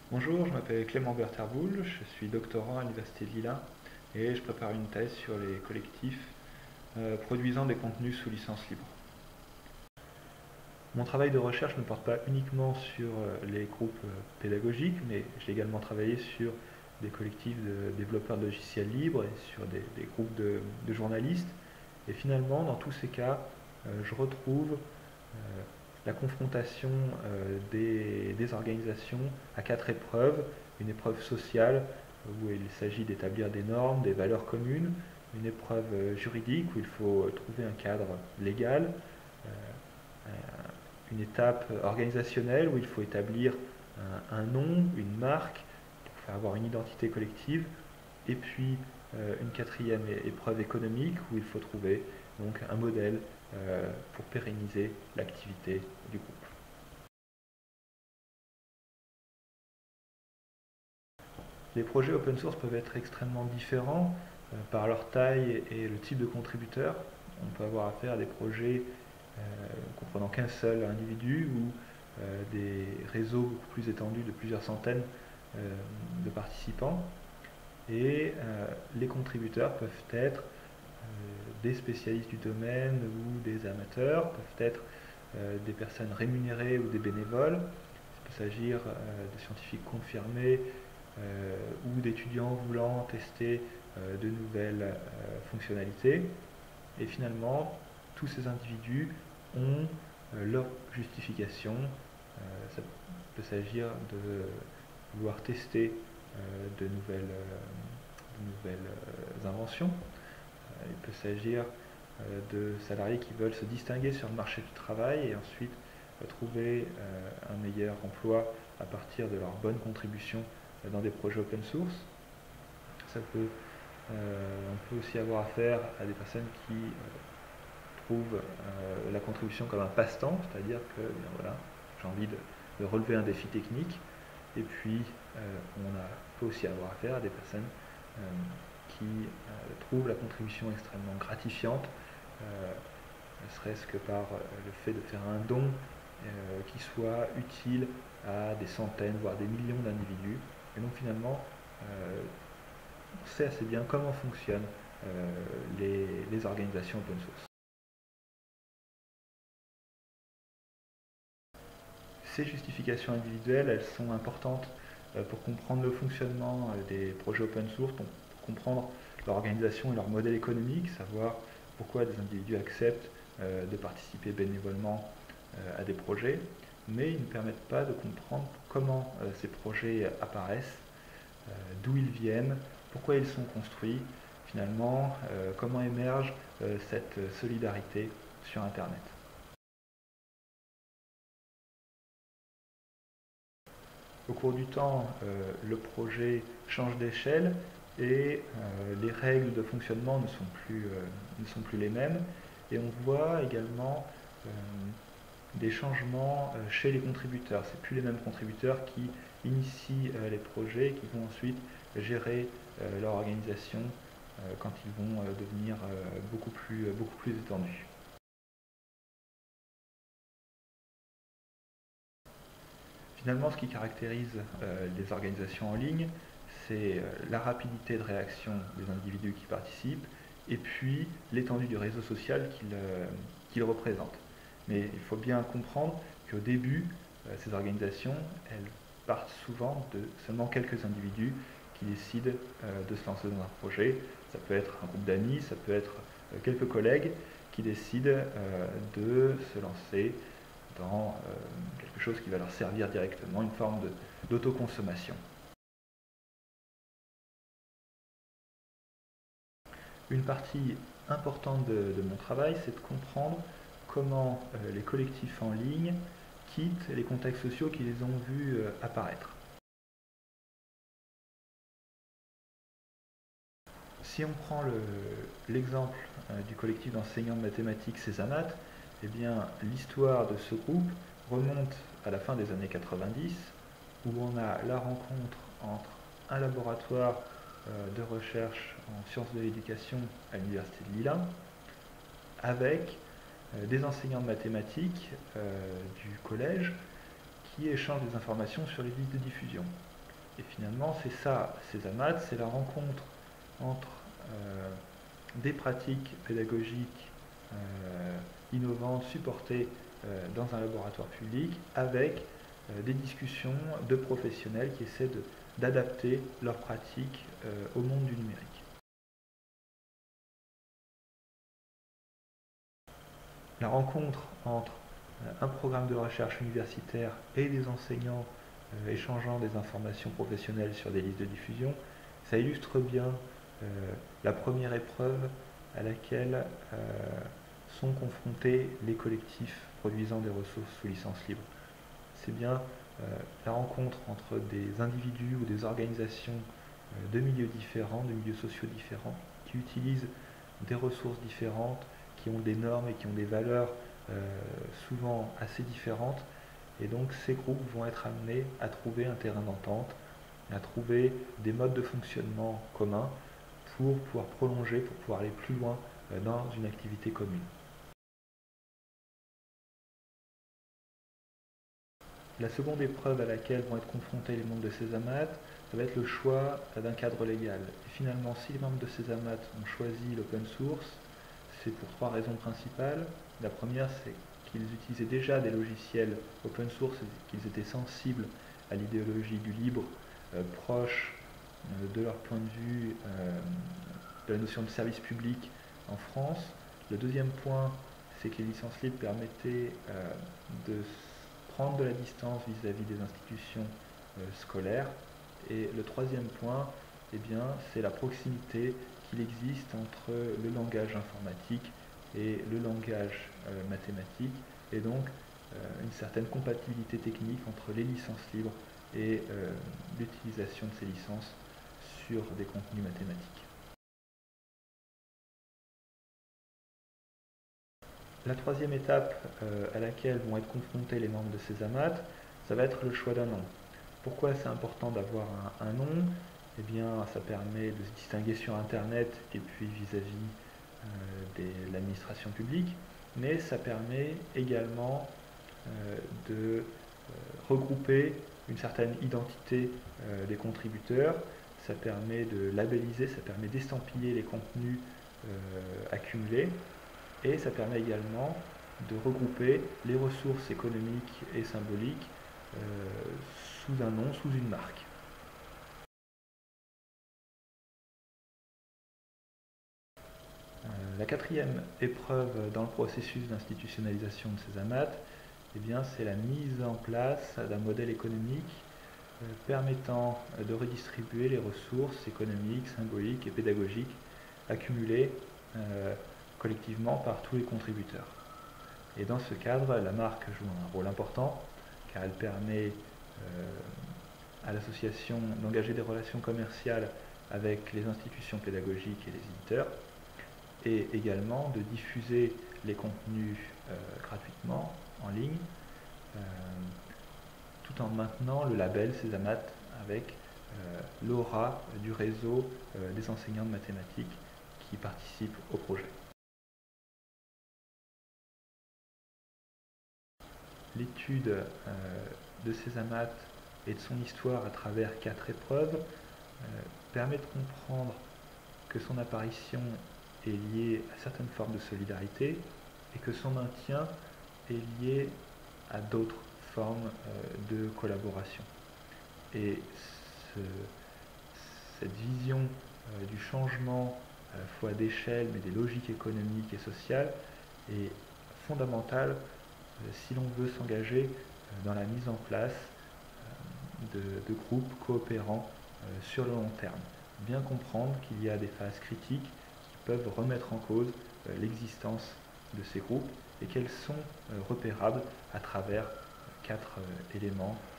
Bonjour, je m'appelle Clément Bertherboul, je suis doctorant à l'Université de Lille et je prépare une thèse sur les collectifs produisant des contenus sous licence libre. Mon travail de recherche ne porte pas uniquement sur les groupes pédagogiques, mais j'ai également travaillé sur des collectifs de développeurs de logiciels libres et sur des groupes de journalistes. Et finalement, dans tous ces cas, je retrouve la confrontation des organisations à quatre épreuves. Une épreuve sociale où il s'agit d'établir des normes, des valeurs communes. Une épreuve juridique où il faut trouver un cadre légal. Euh, une étape organisationnelle où il faut établir un nom, une marque, pour faire avoir une identité collective. Et puis une quatrième épreuve économique où il faut trouver donc un modèle pour pérenniser l'activité du groupe. Les projets open source peuvent être extrêmement différents par leur taille et le type de contributeur. On peut avoir affaire à des projets comprenant qu'un seul individu ou des réseaux beaucoup plus étendus de plusieurs centaines de participants. Et les contributeurs peuvent être des spécialistes du domaine ou des amateurs, peuvent être des personnes rémunérées ou des bénévoles. Il peut s'agir de scientifiques confirmés ou d'étudiants voulant tester de nouvelles fonctionnalités. Et finalement, tous ces individus ont leur justification. Ça peut s'agir de vouloir tester de nouvelles inventions. Il peut s'agir de salariés qui veulent se distinguer sur le marché du travail et ensuite trouver un meilleur emploi à partir de leur bonne contribution dans des projets open source. On peut aussi avoir affaire à des personnes qui trouvent la contribution comme un passe-temps, c'est-à-dire que bien voilà, j'ai envie de relever un défi technique. Et puis peut aussi avoir affaire à des personnes qui trouvent la contribution extrêmement gratifiante, ne serait-ce que par le fait de faire un don qui soit utile à des centaines, voire des millions d'individus. Et donc finalement, on sait assez bien comment fonctionnent les organisations open source. Ces justifications individuelles, elles sont importantes pour comprendre le fonctionnement des projets open source, donc pour comprendre leur organisation et leur modèle économique, savoir pourquoi des individus acceptent de participer bénévolement à des projets, mais ils ne permettent pas de comprendre comment ces projets apparaissent, d'où ils viennent, pourquoi ils sont construits, finalement, comment émerge cette solidarité sur Internet. Au cours du temps, le projet change d'échelle et les règles de fonctionnement ne sont plus les mêmes. Et on voit également des changements chez les contributeurs. Ce n'est plus les mêmes contributeurs qui initient les projets et qui vont ensuite gérer leur organisation quand ils vont devenir beaucoup plus étendus. Finalement, ce qui caractérise les organisations en ligne, c'est la rapidité de réaction des individus qui participent et puis l'étendue du réseau social qu'ils représentent. Mais il faut bien comprendre qu'au début, ces organisations, elles partent souvent de seulement quelques individus qui décident de se lancer dans un projet. Ça peut être un groupe d'amis, ça peut être quelques collègues qui décident de se lancer dans quelque chose qui va leur servir directement, une forme d'autoconsommation. Une partie importante de mon travail, c'est de comprendre comment les collectifs en ligne quittent les contextes sociaux qui les ont vus apparaître. Si on prend l'exemple du collectif d'enseignants de mathématiques Césamat, eh bien l'histoire de ce groupe remonte à la fin des années 90, où on a la rencontre entre un laboratoire de recherche en sciences de l'éducation à l'université de Lille, avec des enseignants de mathématiques du collège qui échangent des informations sur les listes de diffusion. Et finalement, c'est ça, Césamat, c'est la rencontre entre des pratiques pédagogiques innovantes, supportées dans un laboratoire public, avec des discussions de professionnels qui essaient d'adapter leurs pratiques au monde du numérique. La rencontre entre un programme de recherche universitaire et des enseignants échangeant des informations professionnelles sur des listes de diffusion, ça illustre bien la première épreuve à laquelle sont confrontés les collectifs produisant des ressources sous licence libre. C'est bien la rencontre entre des individus ou des organisations de milieux différents, de milieux sociaux différents, qui utilisent des ressources différentes, qui ont des normes et qui ont des valeurs souvent assez différentes. Et donc ces groupes vont être amenés à trouver un terrain d'entente, à trouver des modes de fonctionnement communs pour pouvoir prolonger, pour pouvoir aller plus loin dans une activité commune. La seconde épreuve à laquelle vont être confrontés les membres de Césamat, ça va être le choix d'un cadre légal. Et finalement, si les membres de Césamat ont choisi l'open source, c'est pour trois raisons principales. La première, c'est qu'ils utilisaient déjà des logiciels open source et qu'ils étaient sensibles à l'idéologie du libre, proche de leur point de vue de la notion de service public en France. Le deuxième point, c'est que les licences libres permettaient de prendre de la distance vis-à-vis des institutions scolaires. Et le troisième point, eh bien, c'est la proximité qu'il existe entre le langage informatique et le langage mathématique, et donc une certaine compatibilité technique entre les licences libres et l'utilisation de ces licences sur des contenus mathématiques. La troisième étape à laquelle vont être confrontés les membres de Césamat, ça va être le choix d'un nom. Pourquoi c'est important d'avoir un nom? Eh bien, ça permet de se distinguer sur Internet et puis vis-à-vis de l'administration publique, mais ça permet également de regrouper une certaine identité des contributeurs, ça permet de labelliser, ça permet d'estampiller les contenus accumulés, et ça permet également de regrouper les ressources économiques et symboliques sous un nom, sous une marque. La quatrième épreuve dans le processus d'institutionnalisation de Césamat, eh bien, c'est la mise en place d'un modèle économique permettant de redistribuer les ressources économiques, symboliques et pédagogiques accumulées collectivement par tous les contributeurs. Et dans ce cadre, la marque joue un rôle important car elle permet à l'association d'engager des relations commerciales avec les institutions pédagogiques et les éditeurs, et également de diffuser les contenus gratuitement en ligne, tout en maintenant le label Césamat avec l'aura du réseau des enseignants de mathématiques qui participent au projet. L'étude de Césamat et de son histoire à travers 4 épreuves permet de comprendre que son apparition est liée à certaines formes de solidarité et que son maintien est lié à d'autres formes de collaboration. Et cette vision du changement à la fois d'échelle mais des logiques économiques et sociales est fondamentale si l'on veut s'engager dans la mise en place de groupes coopérants sur le long terme. Bien comprendre qu'il y a des phases critiques qui peuvent remettre en cause l'existence de ces groupes et qu'elles sont repérables à travers 4 éléments